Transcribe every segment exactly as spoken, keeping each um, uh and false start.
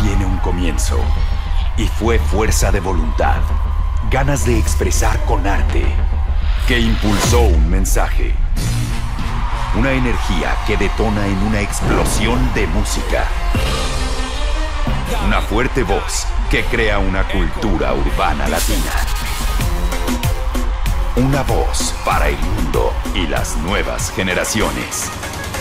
tiene un comienzo y fue fuerza de voluntad, ganas de expresar con arte, que impulsó un mensaje. Una energía que detona en una explosión de música. Una fuerte voz que crea una cultura urbana latina. Una voz para el mundo y las nuevas generaciones.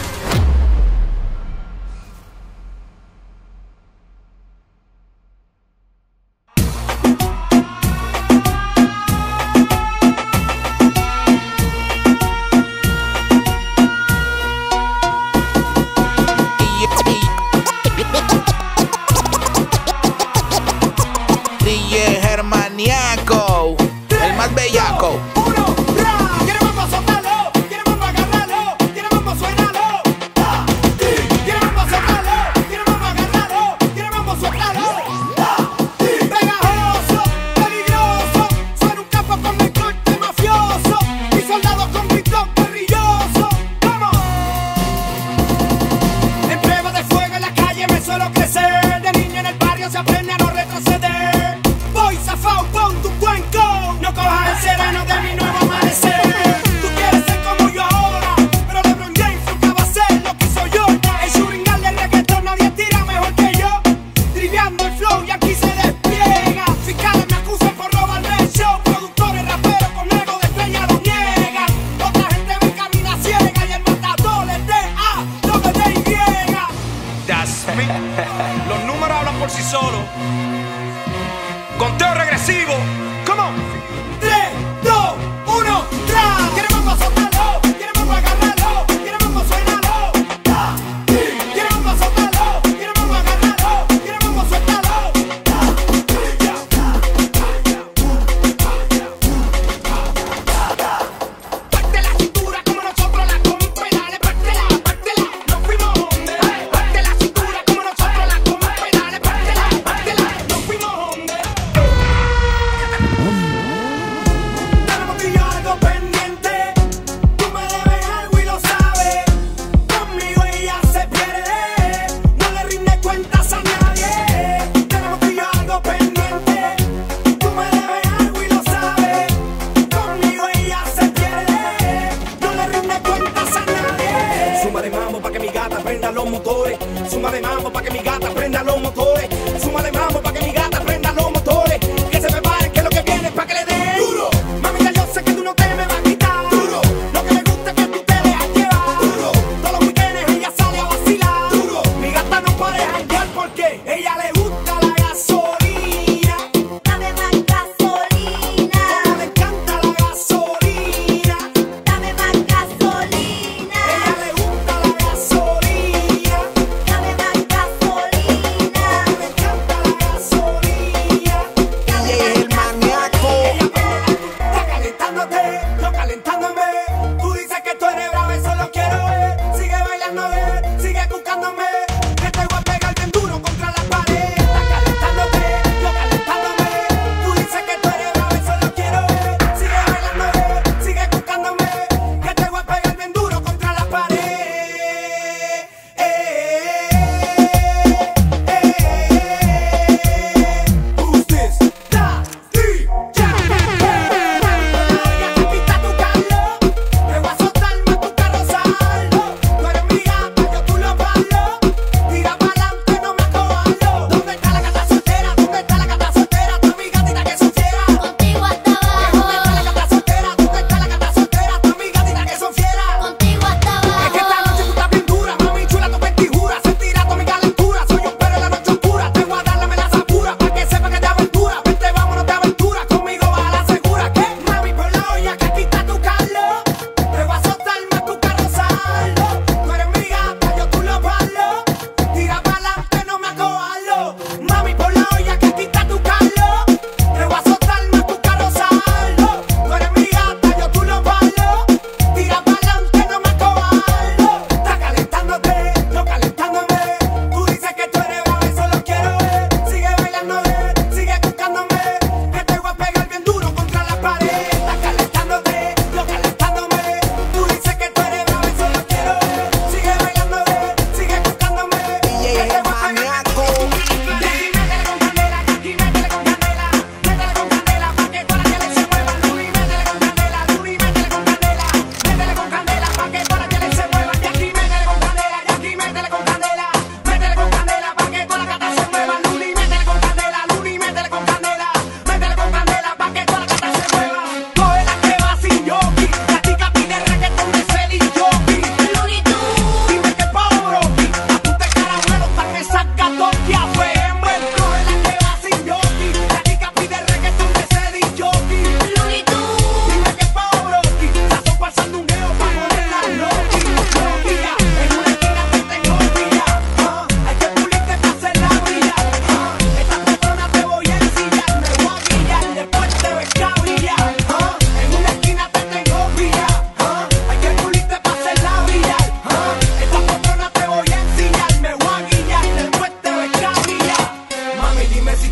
D J Germaniaco, el más bellaco. Uno, ra, queremos pa' soltarlo, queremos pa' agarrarlo, queremos pa' suenarlo. Ah, sí, queremos pa' soltarlo, queremos pa' agarrarlo, queremos pa' sueltarlo. Ah, sí, pegajoso, peligroso, suena un capo con mi corte mafioso y soldados con grito guerrilloso. ¡Vamos! En prueba de fuego en la calle me suelo crecer, de niño en el barrio se aprende a no retroceder. Voy zafao con tu cuenco, no cojas el sereno de mi nuevo amanecer. Tú quieres ser como yo ahora, pero LeBron James nunca va a ser lo que soy yo. El shootingal del reggaetón nadie tira mejor que yo. Triviando el flow y aquí se despliega. Fiscales me acusan por robarme el show. Productores raperos con ego de estrella lo niegan. Otra gente me camina ciega y el matador es de A, doble D Y. That's me. Los números hablan por sí solos. Conteo regresivo. Come on. tres, dos, uno, tra. Queremos pa' soltarlo, queremos pa' agarrarlo, queremos pa' suenarlo. Ah, sí. Queremos pa' soltarlo, queremos pa' agarrarlo, queremos pa' sueltarlo. Ah, sí. Parte la cintura como nosotros la compa y dale, pártela, pártela. Nos fuimos donde. Parte la cintura como nosotros la compa y dale, pártela, pártela. Nos fuimos donde.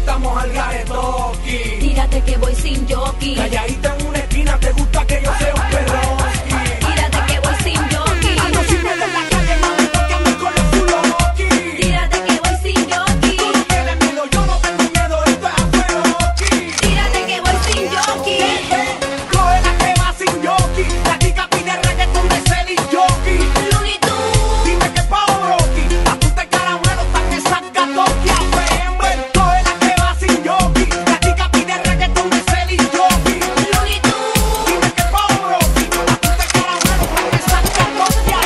estamos al garetoki. Tírate que voy sin jockey. Calladita en una esquina, te gusta que yo sea un perroski. Tírate que voy sin jockey. Ando sin miedo en la calle, mami, porque ando con los fuloki. Tírate que voy sin jockey. Tú no tienes miedo, yo no tengo miedo, esto es afueroki. Tírate que voy sin jockey. Coge la que va sin jockey. La chica pide reggaetón de Celis jockey. Looney Tunes. Dime que pa' broki. Apunte caramelo hasta que saca Tokia. Coge la que va sin jockey. La chica pide reggaetón de Celis jockey. Looney Tunes. Dime que pa' broki. Apunte caramelo hasta que saca Tokia.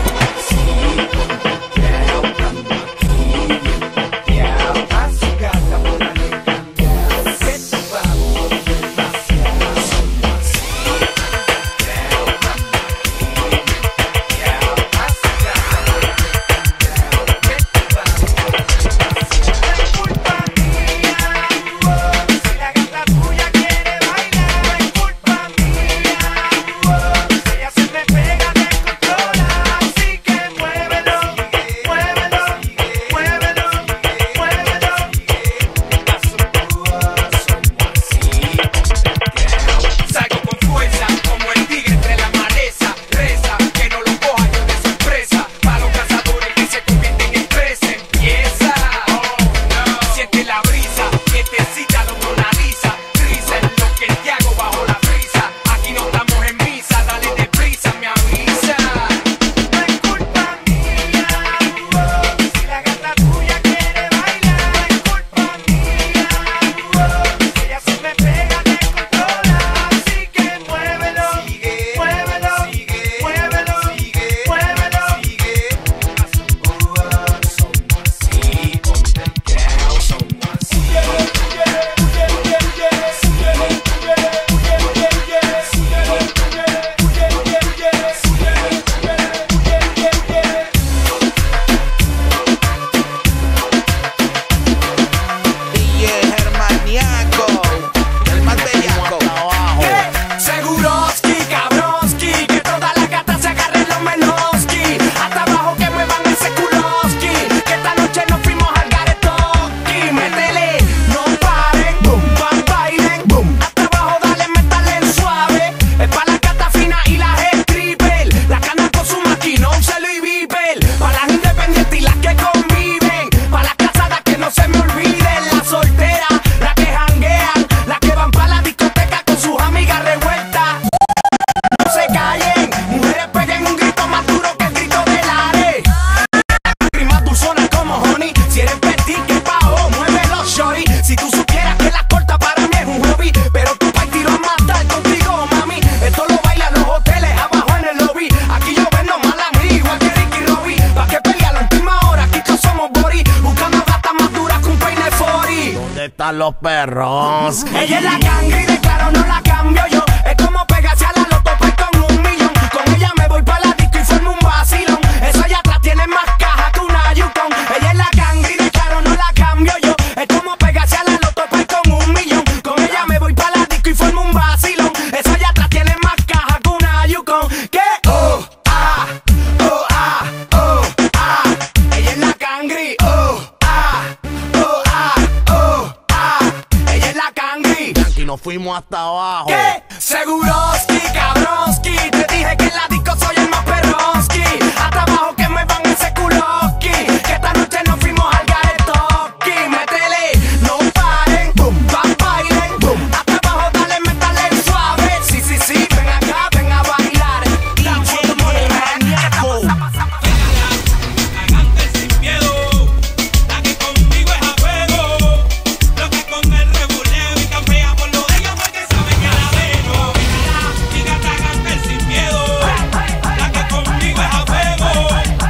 Están los perros. Ella es la cangri, de claro no la cambio yo. Es como pegarse a la loto pues con un millón. Con ella me voy pa' la disco y formo un vacilón. Eso allá atrás tiene más caja que una Yukon. Ella es la cangri, de claro no la cambio yo. Es como pegarse a la loto pues con un millón. Con ella me voy pa' la disco y formo un vacilón. Eso allá atrás tiene más caja que una Yukon. ¿Qué? Oh, ah, oh, ah, oh, ah. Ella es la cangri, oh, ah, oh, ah, oh, ah. Ella es la cangri. Y nos fuimos hasta abajo. ¿Qué? Seguroski, cabronski. Te dije que en la disco soy el más perronski. Hasta abajo que me van ese culoski. Que esta noche nos fuimos al garetoki. Métele, no paren, boom, van bailen, boom. Hasta abajo dale, métale suave. Sí, sí, sí, ven acá, ven a bailar. D J Maniaco. Cagante sin miedo, la que conmigo es a fuego. Lo que con el rebuleo y campea por lo de ellos porque saben que la veo. Diga cagante sin miedo, la que conmigo es a fuego.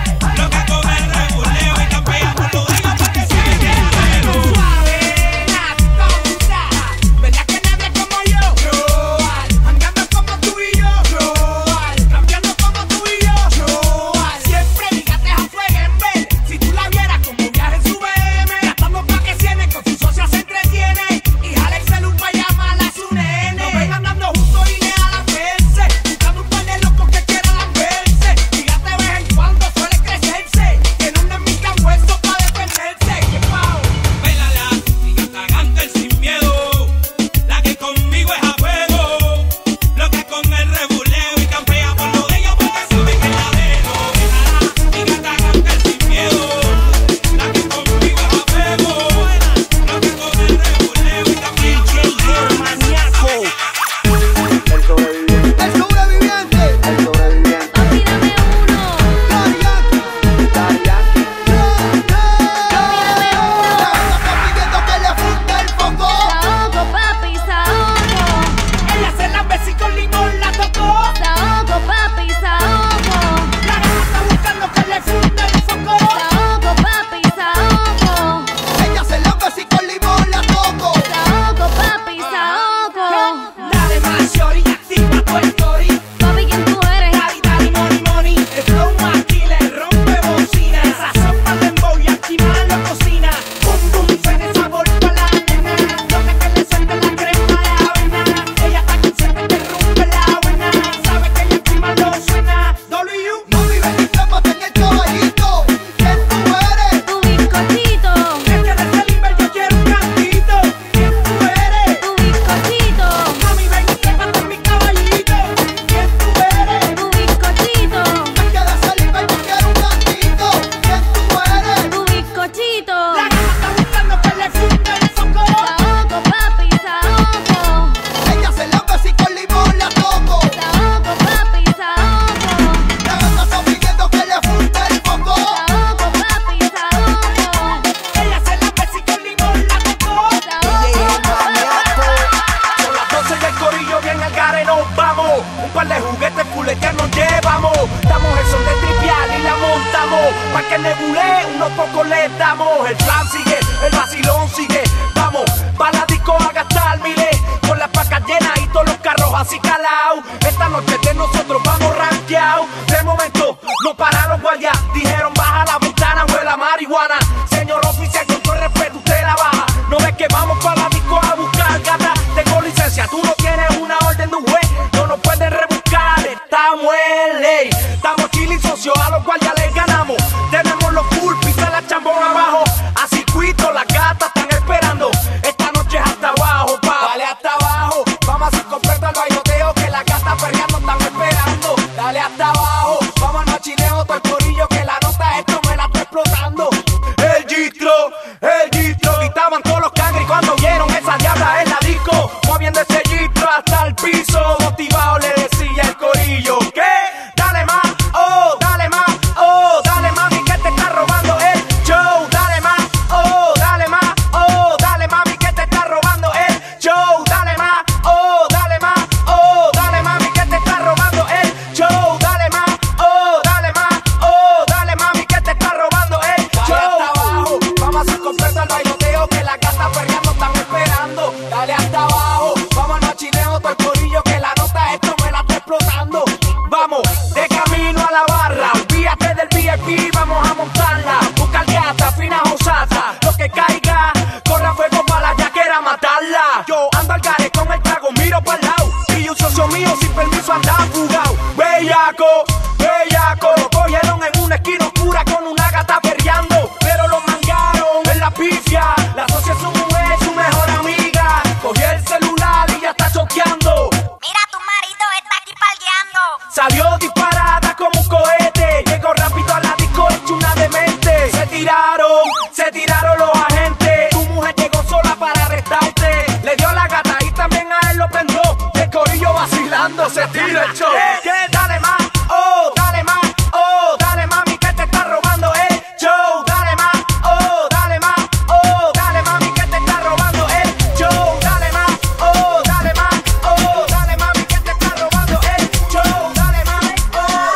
así calao. Esta noche de nosotros vamos rankeao. De momento no pararon guardias, dijeron baja la ventana, huele a marihuana. Señor oficial, con todo el respeto usted la baja. No ves que vamos para la disco a buscar gata. Tengo licencia, tú no tienes una orden de un juez. No nos pueden rebuscar, estamos en ley. Estamos chili socio, a los guardias les ganamos. Tenemos los full, pisa la chambón abajo. A circuito las gatas están esperando. Esta noche es hasta abajo, pa. Dale hasta abajo, vamos a hacer completo el bailoteo que las gatas perreando están esperando. Dale hasta abajo, vamos al machineo, todo el corillo que la nota esto me la está explotando. El gistro, el gistro, gritaban todos los cangres cuando vieron esa diabla en la disco. Moviendo ese gistro hasta el piso, motivado le decía el corillo. ¿Qué? Dale más, oh, dale más, oh, dale mami que te está robando el show. Dale más, oh, dale más, oh, dale mami que te está robando el show. Dale más, oh, dale más, oh, dale mami que te está robando el show. Dale más, oh, dale más, oh, dale mami que te está robando el show. Dale hasta abajo, vamos a hacer completo el bailoteo que las gatas perreando están esperando. Dale hasta abajo, vamos al machineo, todo el corillo que la nota esto me la está explotando. Vamos, de camino a la barra, olvídate del V I P, vamos a montarla. Buscar gata, fina o sata, lo que caiga, corra fuego para la yaquera matarla. Yo ando al gare con el trago, miro para el lado, y un socio mío sin permiso anda fugado. Bellaco, bellaco, lo cogieron en una esquina oscura con una gata perreando, pero lo mangaron en la pifia. La socia es su mujer, su mejor amiga, cogió el celular y ya está choqueando. Mira, tu marido está aquí palgueando. Salió disparada como un cohete, llegó rápido a la disco hecho una demente. Se tiraron, se tiraron los agentes. Tu mujer llegó sola para arrestarte. Le dio la gata y también a él lo prendió. Y el corillo vacilando se tira el show. ¿Qué? Dale más, oh, dale más, oh, dale mami que te está robando el show. Dale más, oh, dale más, oh, dale mami que te está robando el show. Dale más, oh, dale más, oh, dale mami que te está robando el show. Dale más, oh.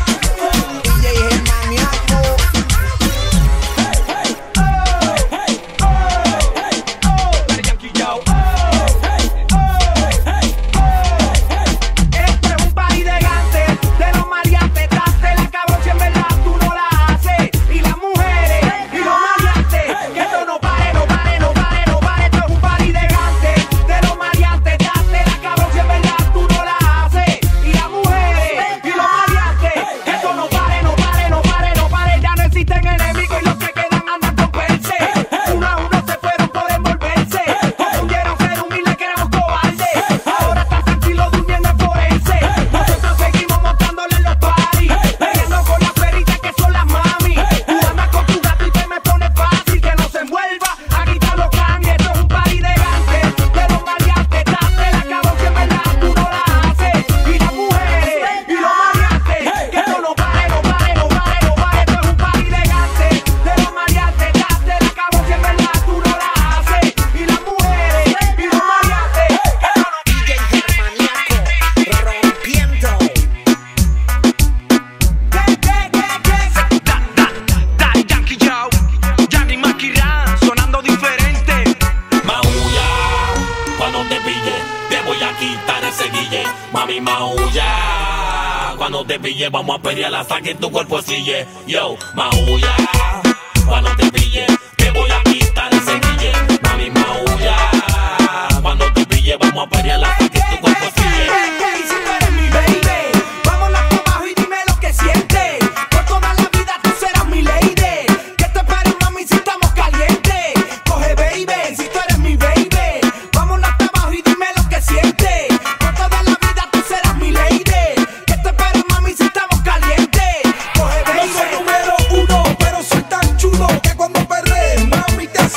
D J Germaniaco. Este es un party de gante, de los mariantes, date la cabrón si en verdad tú no la haces. Y las mujeres, y los mariantes, que esto no pare, no pare, no pare, no pare. Esto es un party de gante, de los mariantes, date la cabrón si en verdad tú no la haces. Y las mujeres, y los mariantes, que esto no pare, no pare, no pare, no pare. Ya no existen enemigos y los que quedan andan con perse. Uno a uno se fueron por envolverse. Confundieron ser humildes que éramos cobardes. Ahora están tranquilos durmiendo en forense. Nosotros seguimos montándole en los parties, peleando con las peritas que son las mami. Tú andas con tu gato y te me pones fácil, que no se envuelva a gritar los cangues. Esto es un party de gante, de los mariantes, date la cabrón si en verdad tú no la haces. Y las mujeres, y los mariantes, que esto no pare, no pare, no pare, no pare. Esto es un party de gante, de los mariantes, date la cabrón si en verdad tú no la haces. Y las mujeres, y los mariantes, que esto no D J Germaniaco. Rompiendo. Daddy Yankee Joe, Yanni Maquirán, sonando diferente. Maulla, cuando te pille, te voy a quitar ese guille. Mami, maulla, cuando te pille, vamos a pelear hasta que tu cuerpo sille. Yo, maulla, cuando te pille, te voy a quitar ese guille. Mami, maulla, cuando te pille, vamos a pelear hasta que tu cuerpo sille. Hey, si tú eres mi baby, vámonos para abajo y dime lo que sientes. Por toda la vida tú serás mi lady. Que te espero, mami, si estamos calientes. Coge, baby, si tú eres mi baby, vámonos para abajo y dime lo que sientes. Por toda la vida tú serás mi lady. Que te espero, mami, si estamos calientes. Coge, baby. No soy número uno, pero soy tan chulo que cuando perré, mami, te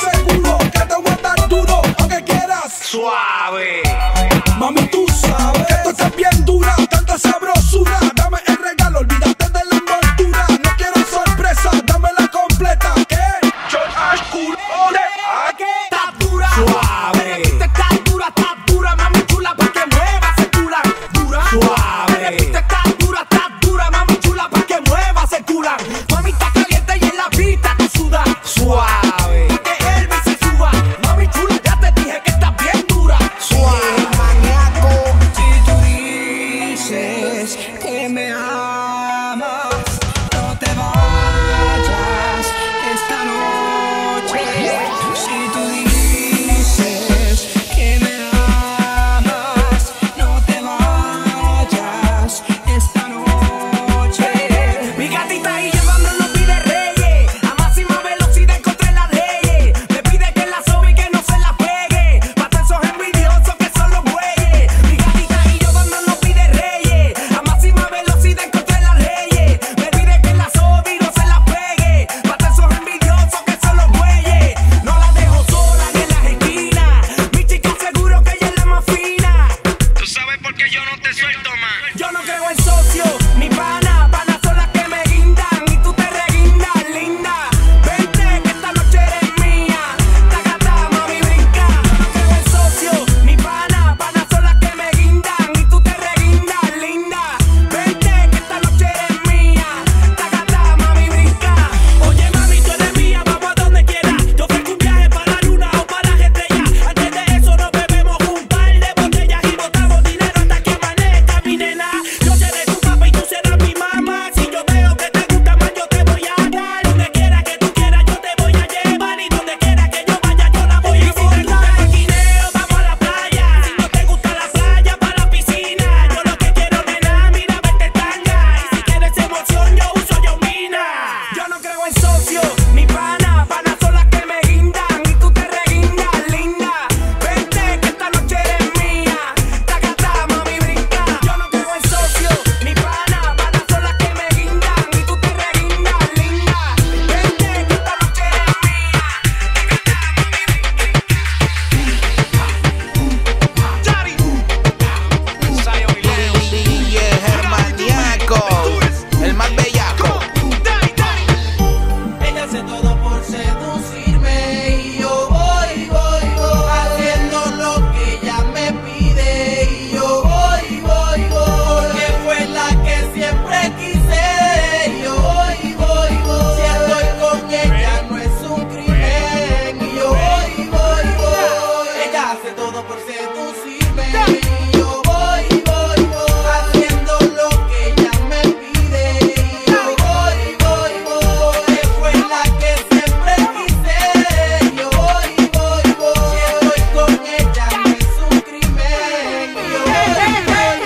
todo por seducirme. Y yo voy, voy, voy, haciendo lo que ella me pide. Y yo voy, voy, voy, que fue la que siempre quise. Yo voy, voy, voy, si estoy con ella no es un crimen. Y yo voy, voy,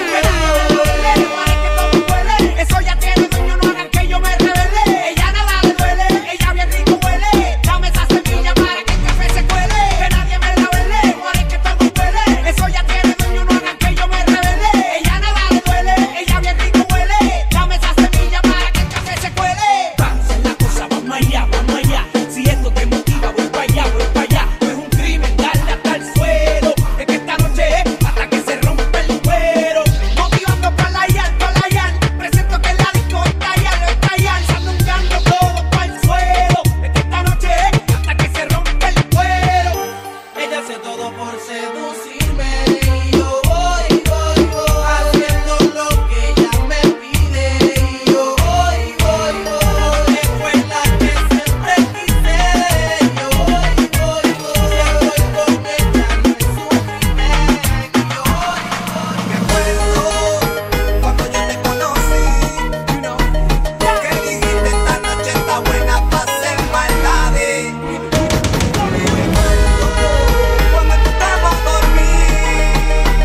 voy, eso ya tiene dueño, no hagan que yo me revele. Ella nada le duele, ella bien rico huele. Dame esa semilla para que el café se cuele. Que nadie me la vele, muere que todo huele. Eso ya tiene dueño, no hagan que yo me revele. Ella nada le duele, ella bien rico huele. Dame esa semilla para que el café se cuele. Vamos en la cosa, vamos allá, vamos allá. Si esto te motiva, voy para allá, voy para allá. No es un crimen darle hasta el suelo. Es que esta noche es hasta que se rompe el cuero. Motivando para la yal, para la yal. Presento que en la disco está yal, está yal. Sandungando todo para el suelo. Es que esta noche es hasta que se rompe el cuero. ella hace todo por seducirme. Y yo voy, voy, voy, haciendo lo que ella me pide. Y yo voy, voy, voy, que fue la que siempre quise. Yo voy, voy, voy, si estoy con ella no es un crimen. Y yo voy, voy. Recuerdo cuando yo te conocí, you know, que dijiste esta noche está buena para hacer maldades. Recuerdo cuando tú estabas dormida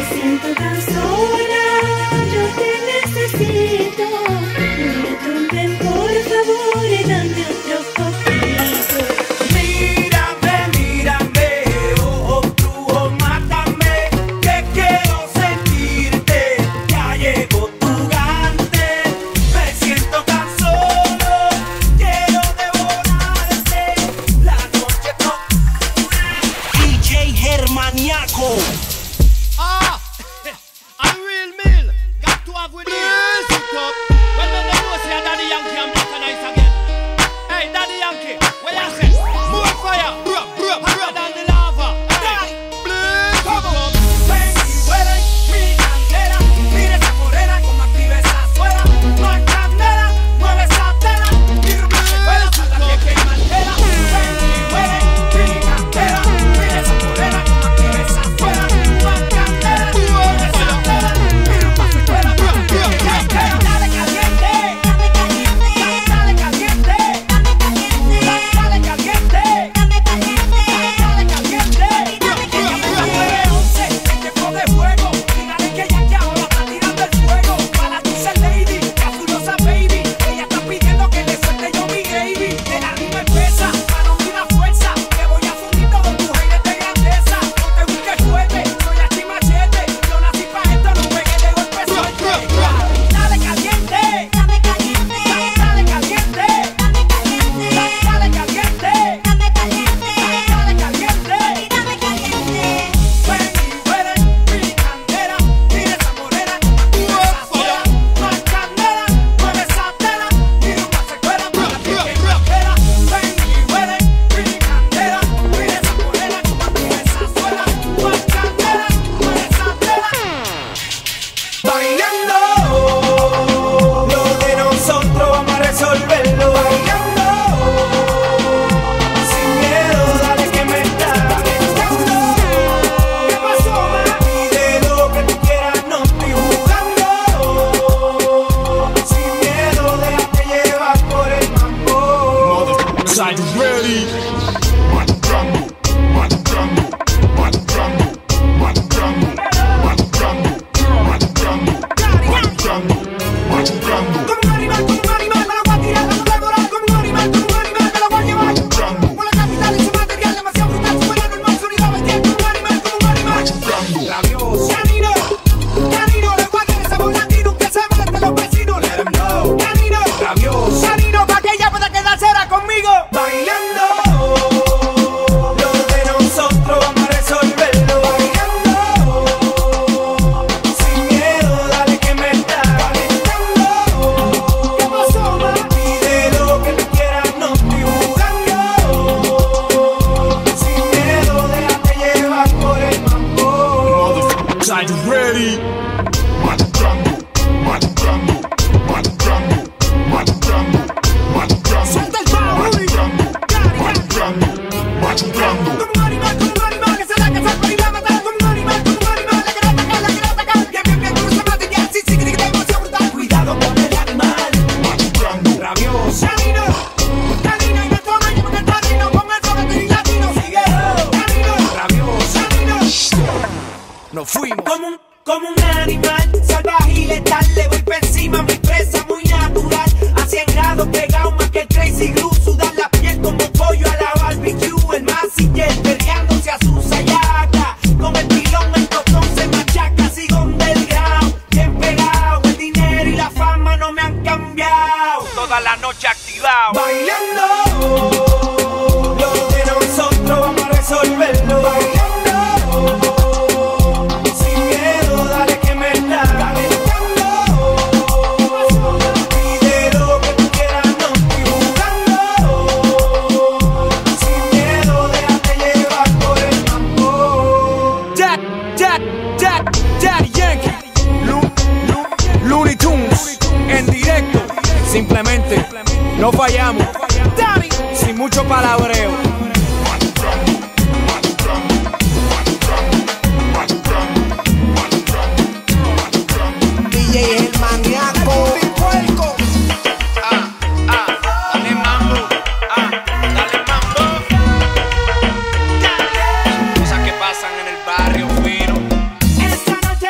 Nos fuimos. Como un, como un animal salvaje y letal, le voy por encima, muy presa, muy natural. A cien grados pegado más que el Crazy Glue, sudar la piel como pollo a la barbecue. El masiller perreándose a su sayaca, con el pilón el tostón se machaca. Sigo underground, bien pegado, el dinero y la fama no me han cambiado. Toda la noche activado, bailando, lo de nosotros vamos a resolverlo. Bailando. Simplemente no fallamos, sin mucho palabreo. D J es el maníaco. ah, ah, dale mambo, ah, dale mambo, dale. Cosas que pasan en el barrio fino. Esta noche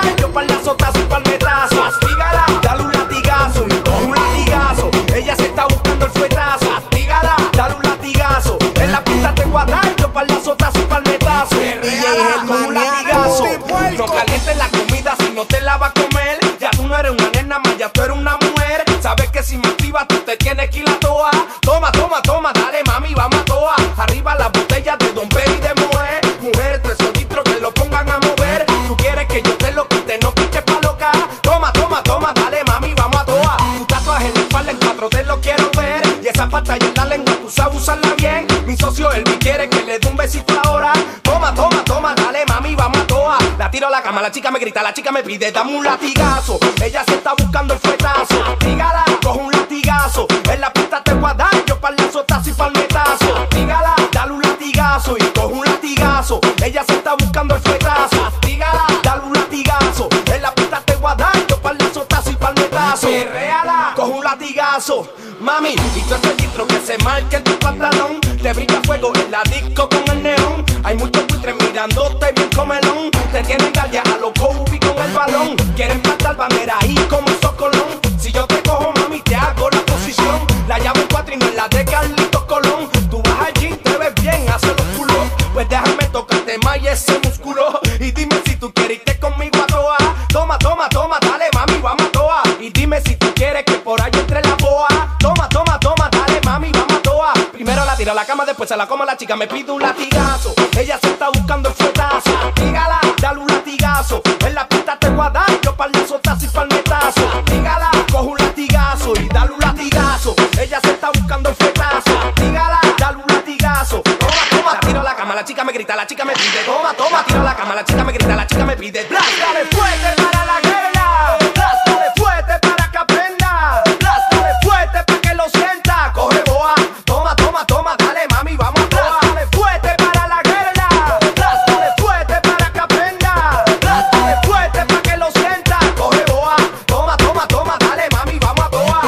guardar, yo pa'l azotazo y pa'l metazo. Castígala, dale un latigazo y coge un latigazo. Ella se está buscando el fuetazo. Castígala, dale un latigazo. En la pista te guardar, yo pa'l azotazo y pa'l metazo. Perréala, con un latigazo. No calientes la comida si no te la va a comer. Ya tú no eres una nena más, ya tú eres una mujer. Sabes que si me activas tú te tienes que ir a toa. Toma, toma, toma, dale mami, vamos a toa. Arriba las botellas de Don Perry de Moe. Mujer, tres litros que lo pongan a mover. Tú quieres que yo te lo quite, no piches pa' loca. Toma, toma, toma, dale mami, vamos a toa. Tu tatuaje en la espalda en cuatro te lo quiero ver. Y esa pantalla en la lengua tú sabes usarla bien. Mi socio Elvi quiere que le dé un besito ahora. Toma, toma, toma, dale mami, vamos a toa. La tiro a la cama, la chica me grita, la chica me pide, dame un latigazo. Ella se está buscando el fuetazo. Dígala, coge un latigazo. En la pista te voy a dar, yo pa'l azotazo y pa'l metazo. Dígala, dale un latigazo y coge un latigazo. Ella se está buscando el fuetazo. Dígala, dale un latigazo. En la pista te voy a dar, yo pa'l azotazo y pa'l metazo. Perréala, coge un latigazo. Mami, y tú ese litro que se marque en tu pantalón. Te brilla fuego en la disco con el neón. Hay muchos buitres mirándote bien comelón. Te tienen galia a los Kobe con el balón. Quieren plantar bandera ahí como Socolón. Si yo te cojo mami te hago la posición. La llave cuatro y no es la de Carlitos Colón. Tú vas allí, te ves bien, hace los culos. Pues déjame tocarte más y ese músculo. Y dime si tú quieres irte conmigo a toa. Toma, toma, toma, dale mami, vamos a toa. Y dime si tú quieres que por ahí entre la boa. Toma, toma, toma, dale mami, vamos a toa. Primero la tiro a la cama, después se la como la chica, me pide un latigazo. Ella se está buscando el fuetazo. Dígala, dale un latigazo. En la pista te voy a dar, yo pa'l azotazo y pa'l metazo. Dígala, coge un latigazo y dale un latigazo. Ella se está buscando el fuetazo. Dígala, dale un latigazo. Toma, toma, la tiro a la cama, la chica me grita, la chica me pide. Toma, toma, tiro a la cama, la chica me grita, la chica me pide. Bláscale fuerte para la guerra. Bláscale fuerte para que aprenda. Bláscale fuerte para que lo sienta. Coge boa. Toma, toma, toma, dale mami, vamos a toa. Bláscale fuerte para la guerra. Bláscale fuerte para que aprenda. Bláscale fuerte para que lo sienta. Coge boa. Toma, toma, toma, dale mami, vamos a toa.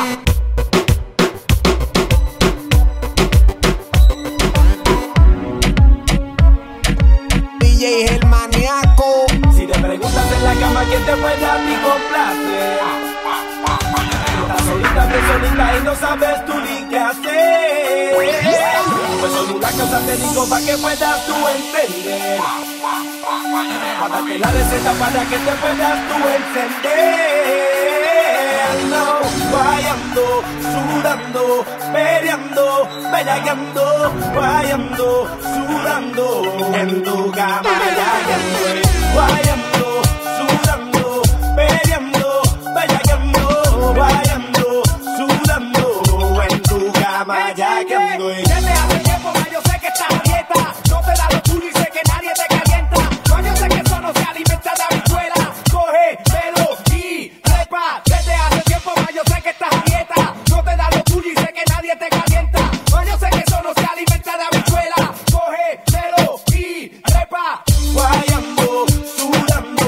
D J el maníaco. Si te preguntas en la cama quién te puede a ti complacer, estás solita, bien solita y no sabes tú ni qué hacer. Pues son unas cosas te digo para que puedas tú entender. Para darte la receta para que te puedas tú encender. No, guayando, sudando, peleando, bellaqueando, guayando, sudando, en tu cama bellaqueando, guayando, sudando, peleando, bellaqueando, guayando, sudando, en tu cama bellaqueando. Desde hace tiempo más yo sé que estás a dieta, no te da lo tuyo y sé que nadie te calienta. No, yo sé que eso no se alimenta de habichuela, coge, pelo y trepa. Desde hace tiempo más yo sé que estás a dieta, no te da lo tuyo y sé que nadie te calienta. No, yo sé que eso no se alimenta de habichuela, coge, pelo y trepa. Guayando, sudando,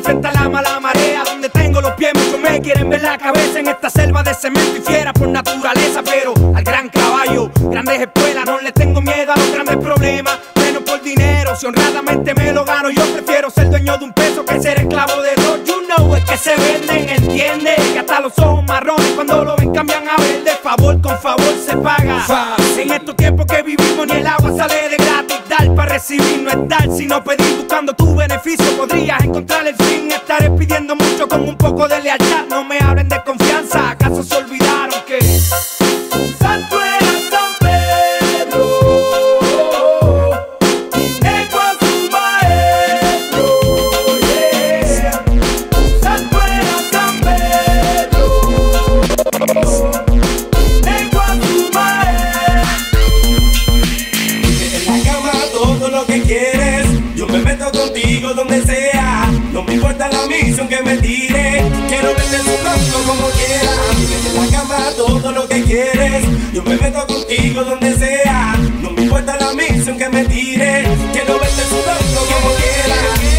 enfrentar la mala marea. Donde tengo los pies, muchos me quieren ver la cabeza en esta selva de cemento y fiera por naturaleza. Pero al gran caballo, grandes espuelas, no le tengo miedo a los grandes problemas. Menos por dinero, si honradamente me lo gano. Yo prefiero ser dueño de un peso que ser esclavo de dos. You know, es que se venden, entiende. Que hasta los ojos marrones cuando lo ven cambian a verde. Favor con favor se paga. En estos tiempos que vivimos ni el agua sale de gratis. Dar para recibir no es dar, sino pedir. Buscando tu beneficio podrías encontrar el fin. Estaré pidiendo mucho con un poco de lealtad. No me hablen de confianza, ¿acaso se olvidaron que Santo era San Pedro? Negro a su maestro, yeah. Santo era San Pedro, negro a su maestro. En la cama todo lo que quieres, yo me meto contigo donde sea. No me importa la misión que me tire, quiero verte sudando como quiera. En la cama todo lo que quieres, yo me meto contigo donde sea. No me importa la misión que me tire, quiero verte sudando como quiera.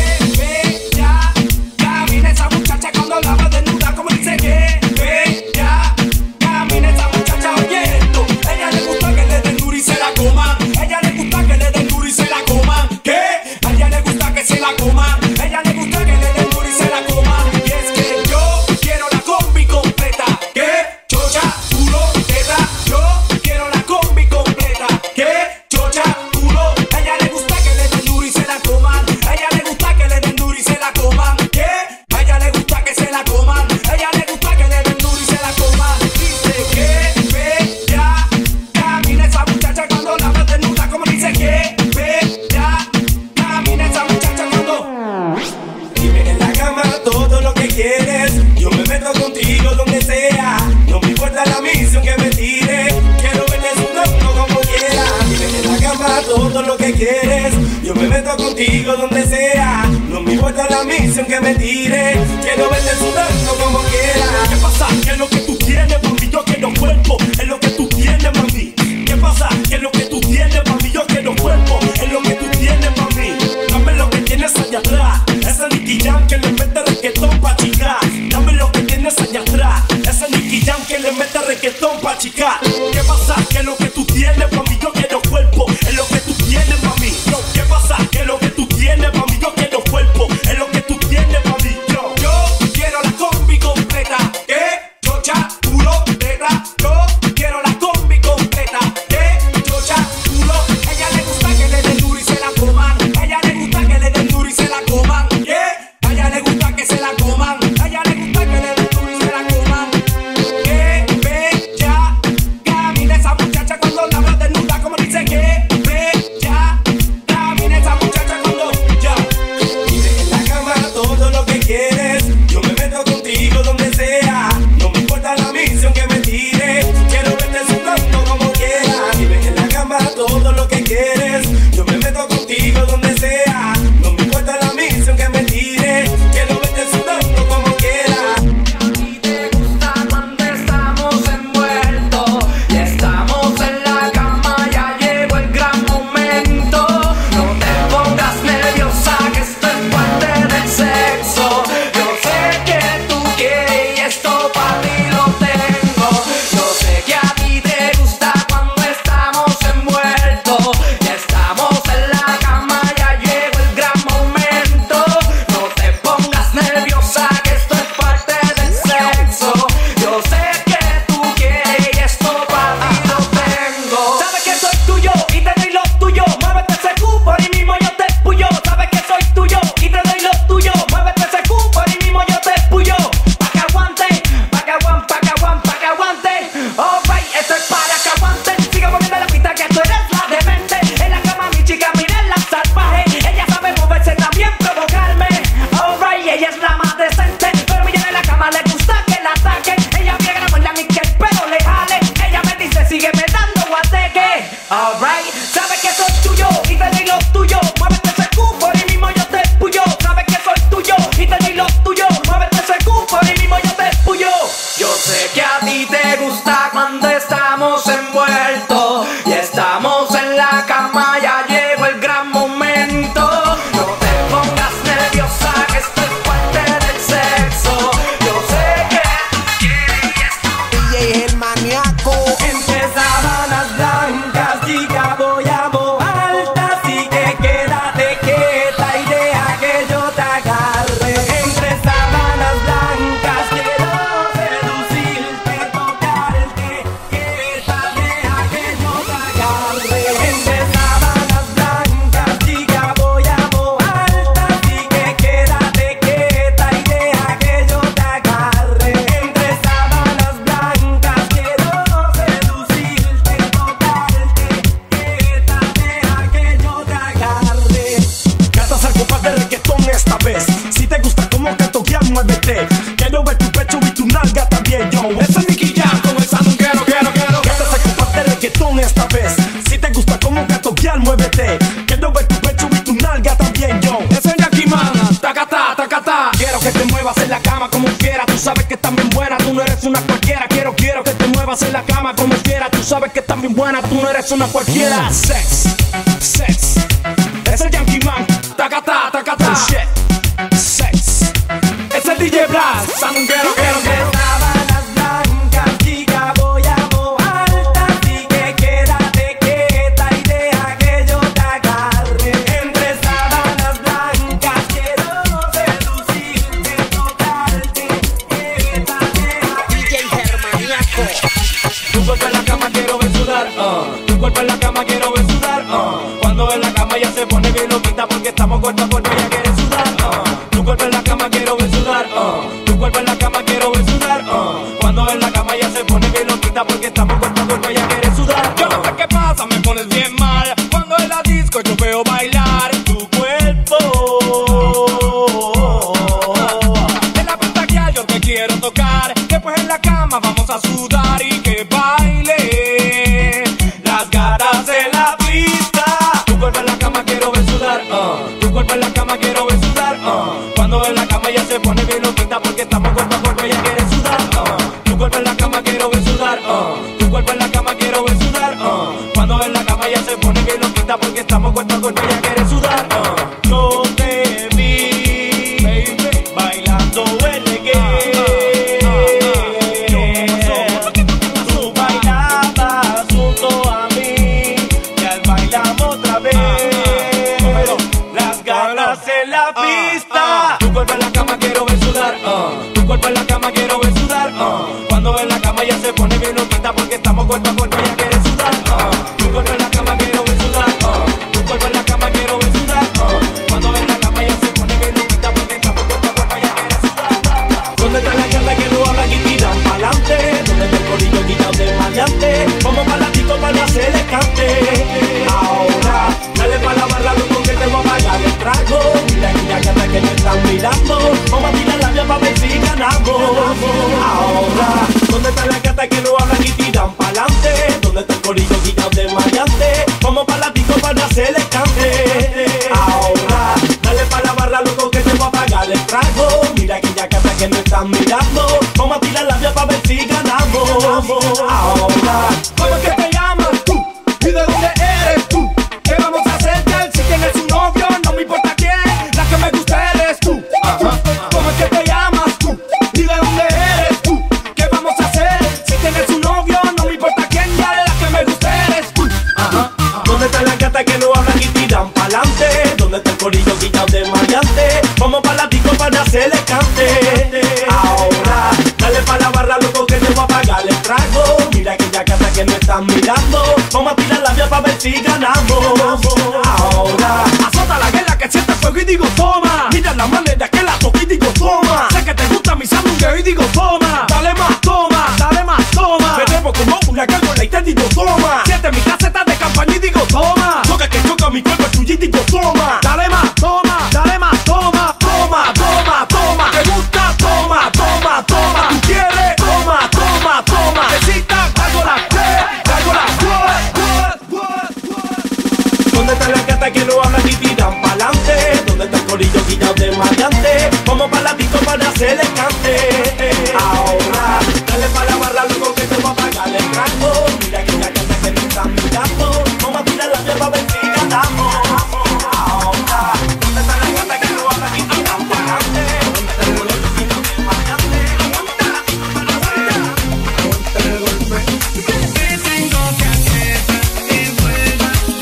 Bella, camina esa muchacha cuando la va desnuda como dice que bella, camina esa muchacha oyendo. Ella le gusta que le den duro y se la coma. Ella le gusta que le den duro y se la coma. ¿Qué? A ella le gusta que se la coma. Ella le gusta que le den duro y se la coma. Y es que yo quiero la combi completa. ¿Qué? Chocha, culo, teta. Yo quiero la combi completa. ¿Qué? Chocha, culo. Ella le gusta que le den duro y se la coman. Ella le gusta que le den duro y se la coman. ¿Qué? A ella le gusta que se la coman. Ella le gusta que le den duro y se la coman. Dice que bella, camina esa muchacha cuando la ves desnuda como dice que bella, camina esa muchacha cuando. Dime en la cama todo lo que quieres, yo me meto contigo donde sea. No me importa la misión que me tire, quiero verte sudando como quiera. Dime en la cama todo lo que quieres, yo me meto contigo donde sea. No me importa la misión que me tire, quiero verte sudando como quiera. ¿Qué pasa? ¿Qué es lo que tú tienes, mami? Yo quiero cuerpo, es lo que tú tienes, mami. ¿Qué pasa? ¿Qué es lo que tú tienes, mami? Yo quiero cuerpo, es lo que tú tienes, mami. Dame lo que tienes allá atrás, ese Nicky Jam que le mete reggaetón pa' chicar. Dame lo que tienes allá atrás, ese Nicky Jam que le mete reggaetón pa' chicar. ¿Qué pasa? ¿Qué es lo que tú tienes, mami? Yo quiero cuerpo, es lo que tú tienes, mami. Yo, ¿qué pasa? ¿Qué es lo que tú tienes, mami? Yo quiero cuerpo, es lo que tú tienes, mami. Yo, yo quiero la combi completa. ¿Qué? Chocha, culo, teta. Yo quiero la combi completa. ¿Qué? Chocha, culo. Ella le gusta que le den duro y se la coman. Ella le gusta que le den duro y se la coman. ¿Qué? A ella le gusta que se la coman. A ella le gusta que le den duro y se la coman. ¡Qué bella! Camina esa muchacha cuando la ves desnuda como dice que bella. Camina esa muchacha cuando ya. Dime en la cama todo lo que quieres, yo me meto contigo donde sea. No me importa la misión que me tire, quiero verte sudando como quiera. Dime en la cama todo lo que quieres, yo me meto contigo donde sea. No me importa la misión que me tire, quiero verte sudando como quiera. A ti te gusta cuando estamos envueltos y estamos en la cama, ya llegó el gran momento. No te pongas nerviosa que esto es parte del sexo. Yo sé que tú quieres y esto para ti lo tengo. Yo sé que a ti te gusta cuando estamos envueltos y estamos en la cama, ya llegó el gran momento. No te pongas nerviosa que esto es parte del sexo. Yo sé que tú quieres y esto para ti lo tengo. Sabes que soy tuyo y te doy lo tuyo. Muévete ese cu, por ahí mismo yo te puyo. Sabes que soy tuyo y te doy lo tuyo. Muévete ese cu, por ahí mismo yo te puyo. Pa' que aguante, pa' que aguante, pa' que aguante, pa' que aguante. Alright, esto es para que aguante. Sigue moviendo la pista que tú eres la demente. En la cama mi chica, miren la salvaje. Ella sabe moverse también, provocarme. Alright, ella es la más decente. Pero mi en la cama le gusta que la ataquen. Ella pide que la muerda ni que el pelo le jale. Ella me dice, sígueme dando guateque. Alright, sabes que soy tuyo y te doy lo tuyo. Muévete ese cu, por ahí mismo yo te puyo. Sabes que soy tuyo y te doy lo tuyo. Muévete ese cu, por ahí mismo yo te puyo. Yo sé que a ti te gusta cuando estamos envueltos y estamos en la cama, ya llegó el gran momento. No te pongas nerviosa que esto es parte chica, voy a mojarte, así que quédate quieta y deja que yo te agarre. Entre sábanas blancas quiero seducirte, tocarte, quieta, deja que yo te agarre. Entre sábanas blancas, chica, voy a mojarte, así que quédate quieta y deja que yo te agarre. Entre sábanas blancas quiero seducirte, tocarte, quieta, deja que yo te agarre. Cantas algo más de reggaetón esta vez. Si te gusta como canto, ya muévete. Quiero ver tu pecho y tu nalga también, yo. Ese es Nicky Jam con el sandunguero, quiero, quiero. Cantas algo más de reggaetón esta vez. Si te gusta como canto, ya muévete. Quiero ver tu pecho y tu nalga también, yo. Ese es Jackie Mana, tacatá, tacatá. Quiero que te muevas en la cama como quiera. Tú sabes que estás bien buena, tú no eres una cualquiera. Quiero, quiero que te muevas en la cama como quiera. Tú sabes que estás bien buena, tú no eres una cualquiera. Sex, sex. Es el Yankee Man, tacatá, tacatá. Oh, shit. Sex. Es el D J Blast, sandunguero, quiero, quiero. Sábanas blancas, chica, voy a mojarte, así que quédate quieta y deja que yo te agarre. Entre sábanas blancas quiero seducirte, tocarte, quieta, deja D J Germaniaco. Tu cuerpo en la cama quiero ver sudar, uh. Tu cuerpo en la cama quiero ver sudar, uh. Cuando en la cama ya se pone bien loquita porque estamos cuerpo a cuerpo, ella quiere sudar, uh. Tu cuerpo en la cama quiero ver sudar, uh. Tu cuerpo en la cama quiero ver sudar, uh. Cuando en la cama ya se pone bien loquita porque estamos cuerpo a cuerpo, ella quiere sudar. Yo no sé qué pasa, me pones bien mal cuando en la disco yo veo bailar tu cuerpo. En la pista que yo te quiero tocar, después en la cama vamos a sudar y que baile las gatas en la pista. Tu cuerpo en la cama quiero ver sudar, uh. Tu cuerpo en la cama quiero ver sudar, uh. Cuando en la cama ya se pone bien loquita porque estamos cuerpo a cuerpo, ella quiere sudar, uh. Tu cuerpo en la cama quiero ver sudar, uh. Tu cuerpo en la cama quiero ver sudar, uh. Cuando en la cama ya se pone bien loquita porque estamos cuerpo a cuerpo, ella quiere sudar, uh. Yo te vi, baby, bailando el reggae. Tú bailabas junto a mí y al bailamos otra vez. Las ganas en la pista. Tu cuerpo en la cama quiero ver sudar, uh. Tu cuerpo en la cama quiero ver sudar, uh. Cuando en la cama ya se pone bien loquita porque estamos cuerpo a cuerpo, ella quiere sudar, uh. Tu cuerpo en la cama quiero ver sudar, uh. Tu cuerpo en la cama quiero ver sudar, uh. Cuando en la cama ya se pone bien loquita porque estamos cuerpo a cuerpo, ella quiere sudar. ¿Dónde está la gata que no habla y tiran pa'lante? ¿Dónde está el corillo quitado de maleante? Vamos para la disco para hacer el cante. Ahora, dale pa' la barra, loco, que te voy a pagar el trago. Mira aquella gata que me están mirando, vamos a tirar la vía pa' ver si ganamos. Ahora, ¿dónde está la gata que no habla y tiran pa'lante? ¿Dónde está el corillo quitado de maleante? Vamos para la disco para hacer el cante. Ahora, dale pa' la barra, loco, que te voy a pagar el trago. Mira aquella gata que me están mirando, vamos a tirar la vía pa' ver si ganamos. Ahora, ¿cómo es que te llamas tú? ¿Y de dónde eres tú? ¿Qué vamos a hacer, girl? Si tienes un novio, no me importa quién, la que me gusta eres tú. Ajá. ¿Cómo es que te llamas tú? ¿Y de dónde eres tú? ¿Qué vamos a hacer? Si tienes un novio, no me importa quién, girl, la que me gusta eres tú. Ajá. ¿Dónde está la gata que no hablan y tiran pa'lante? ¿Dónde está el corillo quitado de maleante? Vamos pa' la disco para hacer el cante. Ahora, dale pa' la barra, loco, que te voy a pagar el trago. Mira aquella gata que me están mirando, vamos a tirar la vía pa' ver si ganamos. Ahora, azota la guerra que siente fuego y digo toma. Mira la manera que la toco y digo toma. Sé que te gusta mi sandungueo y digo toma. Dale más, toma, dale más, toma. Me debo como una gárgola y te digo toma. Siente mi caseta de campaña y digo toma. Toca que choca mi cuerpo tuyo y digo toma. Dale más, toma, dale más, toma. Toma, toma, toma. ¿Te gusta? Toma, toma, toma. ¿Tú quieres? Toma, toma, toma. Necesitas gárgola, gárgola, ¿dónde está la gata que no habla y tiran pa'lante? ¿Dónde está el corillo quitado de maleante? Vamos pa' la disco para hacer el cante. Ahora, dale pa' la barra, loco, que te voy a pagar el rango. Mira aquella gata que me están mirando, vamos a tirar la vía pa' ver si ganamos. Ahora, ¿dónde está la gata que no habla y tiran pa'lante? ¿Dónde está el corillo quitado de maleante? Vamos a la disco para hacer el cante. ¿Qué tengo que hacer para que vuelvas?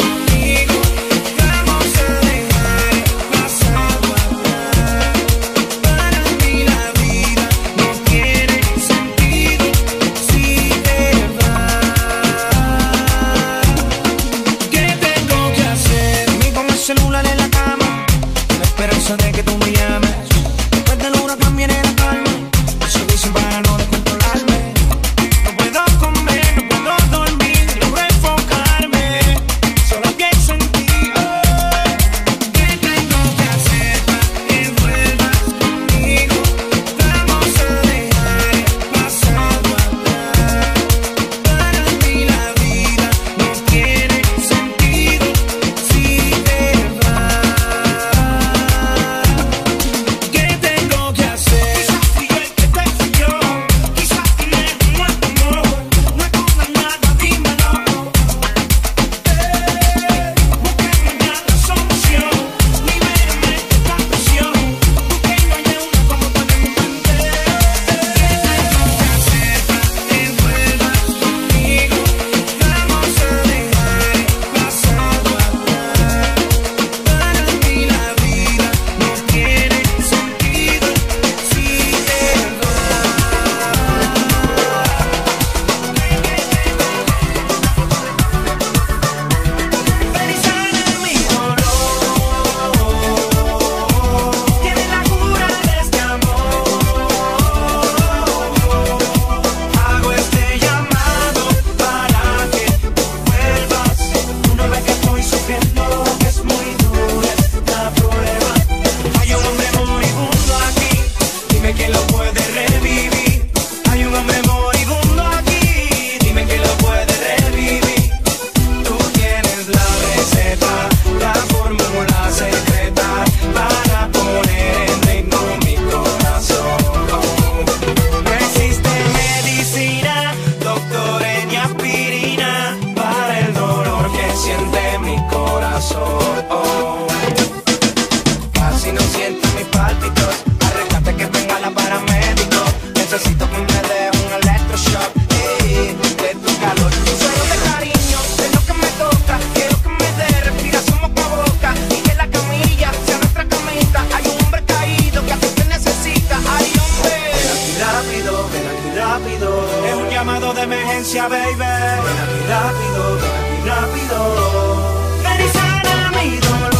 siente mi corazón. Casi no siento mis pálpitos. Arréglate que venga la paramédico. Necesito que me dé un electroshock, eh, de tu calor. Tu suelo de cariño es lo que me toca. Quiero que me dé respiración boca a boca. Y que la camilla sea nuestra camita. Hay un hombre caído que a ti te necesita. Hay hombre. Ven aquí rápido, ven aquí rápido. Es un llamado de emergencia, baby. Ven aquí rápido, ven aquí rápido. Ven y sana mi dolor.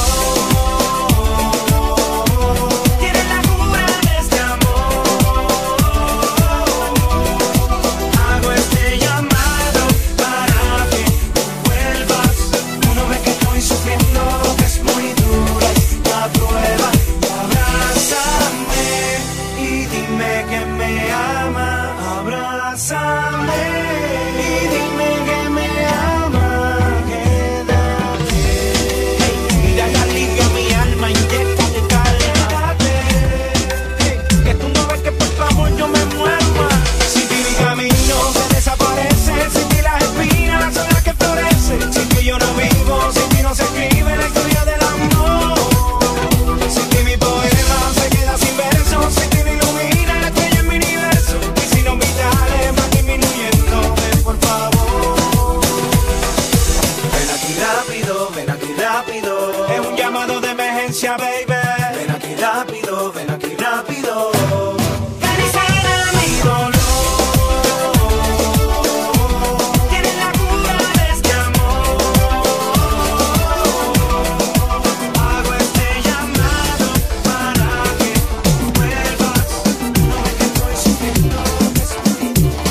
Tienes la cura de este amor. Hago este llamado para que tú vuelvas. Uno ve que estoy sufriendo, que es muy dura esta prueba. Abrázame y dime que me ama. Abrázame y dime que me ama. Quédate. Hey, mira la liga, mi alma, inyéctate calma. Hey, que tú no ves que por tu amor yo me muero más. Sin ti mi camino se desaparece. Sin ti las espinas son las que florecen. Sin ti yo no vivo, sin ti no se escribe la historia del amor. Sin ti mi poema se queda sin versos. Sin ti me ilumina la estrella en mi universo. Y si no vitales van disminuyendo, ven por favor. Ven aquí rápido, ven aquí rápido. Es un llamado de emergencia, baby. Ven aquí rápido, ven aquí rápido. Ven y sana mi dolor. Tienes la cura de este amor. Hago este llamado para que tú vuelvas. No ves que estoy sufriendo, que es muy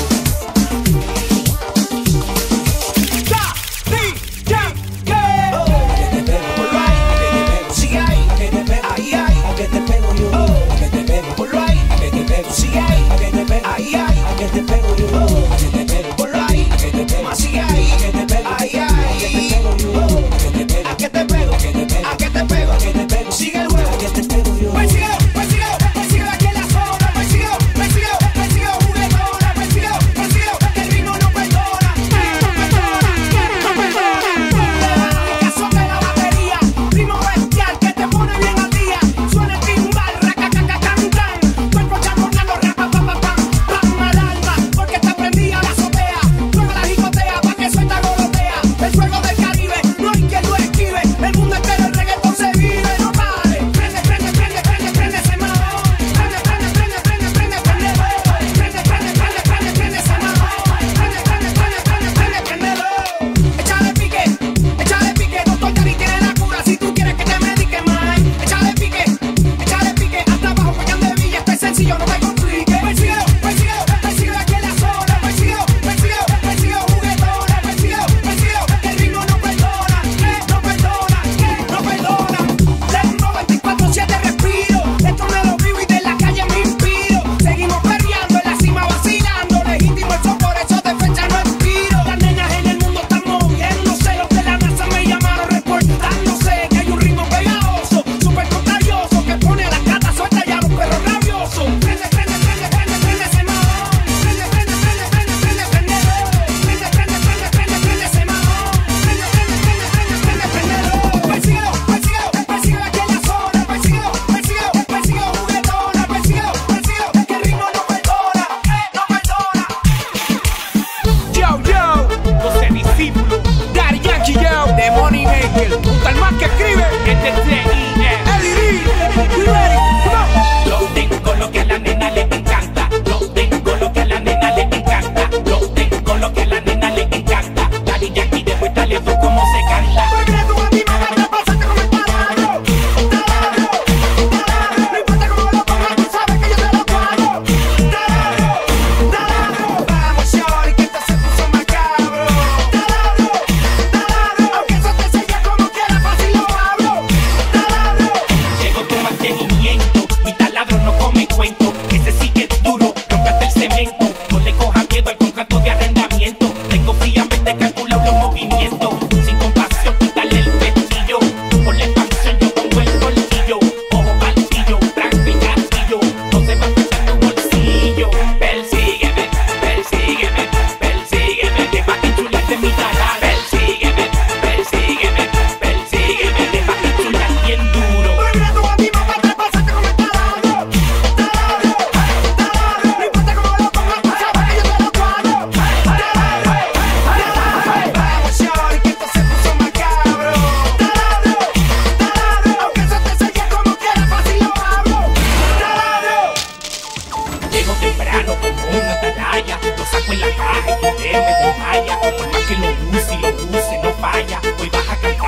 Ya, sí, ya, que. Que te pego, Por ahí, que te pego, sí hay, que te pego, ahí hay, a que te pego yo, a que te pego, por ahí, a que te pego, sí hay, a que te pego, ahí hay, a que te pego yo, a que te pego, por ahí, a que te pego, más sí hay, a que te pego, ahí a que te hay, pego yo, a que te pego, a que te pego, a que te pego, a que te pego, a que te pego, sigue el juego, a que te pego yo. persigo, persigo, persigo aquí en la zona, persigo, persigo, persigo juguetona, persigo, persigo, que el ritmo no perdona, no perdona, no perdona, que azote la batería, ritmo bestial que te pone bien al día, suena el timbal, racacacacantan, cuerpo chamorreando, rapapapapam, pam al alma, porque está prendida la azotea, luego la jicotea, pa' que suelta golotea, el fuego del Caribe, no hay quien lo esquive, el mundo entero el reggaetón se vive, no pare, prende, prende, prende, prende, prende ese mamón, prende, prende, prende, prende, prende, prende, prende, prende, prende, prende, prende ese mamón, prende, prende, prende, prende, prende, prendelo, échale pique, échale pique, doctor Cari tiene la cura, si tú quieres que te medique, man, échale pique, échale pique, hasta abajo, Peñan de Villa, esto es sencillo, no me complique, persigo, persigo, persigo aquí en la zona, persigo, persigo, persigo juguetona, persigo, persigo, que el ritmo no perdona, que no perdona, que no perdona, ritmo veinticuatro siete respiro, esto me lo vivo y de la calle me inspiro, seguimos perreando en la cima vacilando, legítimo el son, por eso de fecha no expiro, las nenas en el mundo están moviéndose, los de la NASA me llamaron reportándose, que hay un ritmo pegajoso, súper contagioso, que pone a las gatas sueltas y a los perros rabiosos, prende, prende, prende, prende, prende ese mamón, prende, prende, prende, prende, prende, prendelo, prende, prende, prende, prende, prende ese mamón, prende, prende, prende, prende, prende, prendelo, persigo, persigo, persigo aquí en la zona, persigo, persigo, persigo juguetona, persigo, persigo, que el ritmo no perdona, eh, no perdona. Yo, yo, José Discípulo, Daddy Yankee, yo, The Money Maker, junto al más que escribe, este es T I E. Eddie D, you ready? Come on. Lo tengo lo que a la nena le encanta. Lo tengo lo que a la nena le encanta. Lo tengo lo que a la nena le encanta. Daddy Yankee, demuéstrale tú cómo se canta. Porque tú a ti me vas a pasarte con el taladro, taladro, taladro, no importa cómo lo pongas, tú sabes que yo te lo pago, taladro, taladro, vamos shorty que esto se puso macabro, taladro, taladro, aunque eso te sella como quiera fácil lo abro, taladro,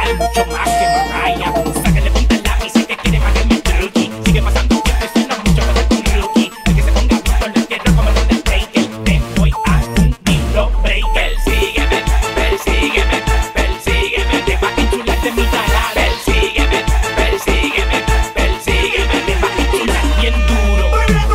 real, mucho más que Mariah. Sáquenle punta al lápiz, sé que quiere más que mi truqui. Sigue pasando tiempo y suena mucho mejor que un rookie. El que se ponga bruto lo entierro como el Undertaker. Te voy a hundirlo, breaker. Sígueme, persígueme, persígueme. Deja que chularte mi taladro. Persígueme, persígueme, persígueme. Deja que chularte bien duro.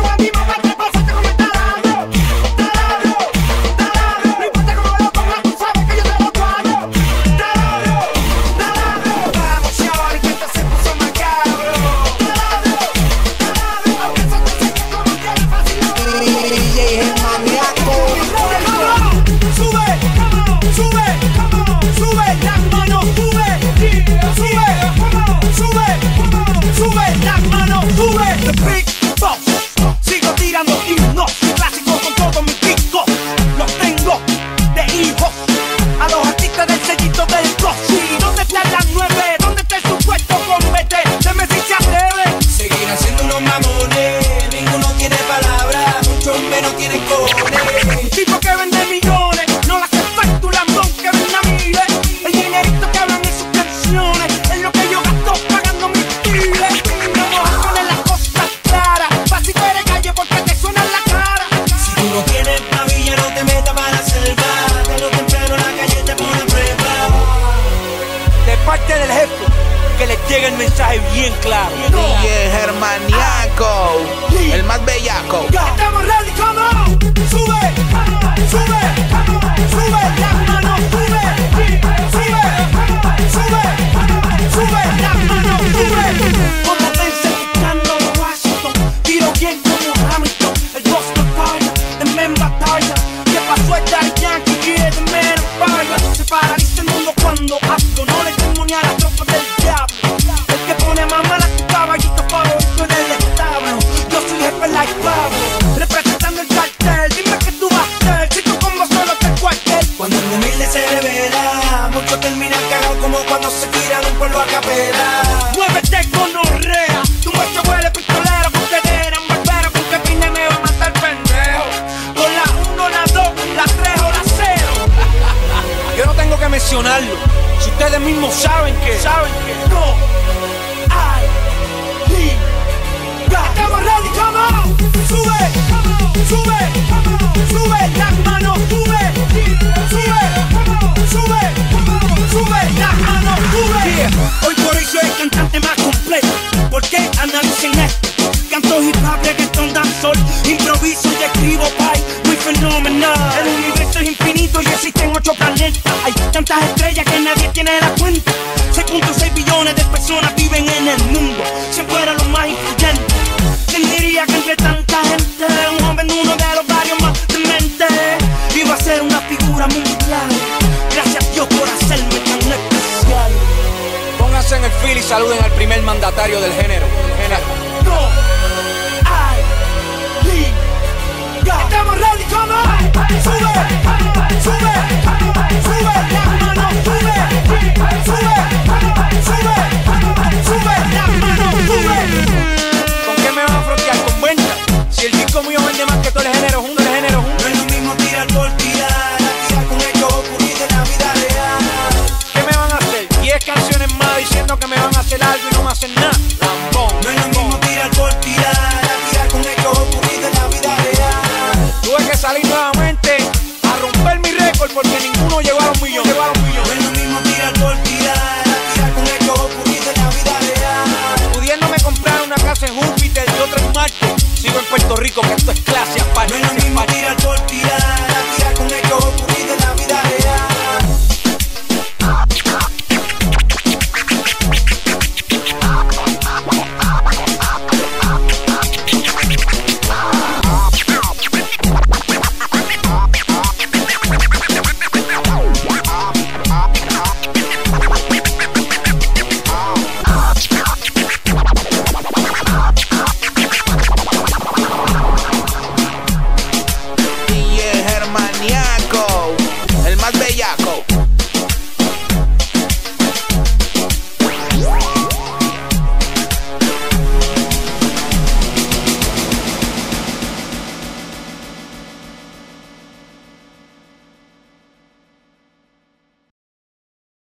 Sigo tirando himnos clásicos con todos mis discos. Los tengo de hijos a los artistas del sellito del Cossi. ¿Dónde están las nueve? ¿Dónde está el supuesto combate? Deme si se atreve. Seguir haciendo unos mamones. Ninguno tiene palabras, muchos menos tienen cojones. Un tipo que vende millones, no le hace falta un lambón que venda miles. El dinerito que hablan en sus canciones es lo que yo gasto pagando mis piles. Vamos a poner las cosas claras, pasito de calle porque te suena en la cara. Si tú no tienes pavilla, no te metas para la selva. Tarde o temprano la calle te pone a prueba. De parte del jefe, que les llegue el mensaje bien claro. D J Germaniaco, el más bellaco. Estamos ready, come on. Sube, sube, sube las manos, sube, sube, sube, sube las manos, sube. Pónganse buscando Washington, tiro bien como Hamilton, el Boston Fire, el Men Batalla. ¿Qué pasó el Daddy Yankee y el Men Fire? Se paraliza el mundo cuando hablo, no le temo ni a las tropas del diablo. El que pone a mamar a tu caballito favorito del establo. Yo soy jefe like Pablo, representando el cartel. Dime que tú vas a hacer, si tú como solo te cuartel. Cuando el humilde se revela, muchos terminan cagados como cuando se tiran un pueblo a capela. Muévete con orrea, tu muerte huele pistolero, coctelera, un barbero, con que pine me va a matar pendejo. Con la uno, la dos, la tres o la cero. Yo no tengo que mencionarlo, si ustedes mismos saben que, saben que no hay liga. Estamos ready, come on. Sube, sube, sube las manos, sube, sube, sube, sube las manos, sube. Yeah. Hoy por hoy soy el cantante más completo, porque analicen esto. Canto hip hop, reggaeton, dancehall, improviso y escribo pay, muy fenomenal. El universo es infinito y existen ocho planetas. Hay tantas estrellas que nadie tiene la cuenta. seis punto seis billones de personas viven en el mundo, si fueran los más influyentes. ¿Quién diría que entre tanta gente un joven uno de los varios más dementes iba a ser una figura mundial? Gracias a Dios por hacerme tan especial. Pónganse en el fil y saluden al primer mandatario del género. Del género. No hay liga. Estamos ready, come on. Sube, sube, sube las manos, sube,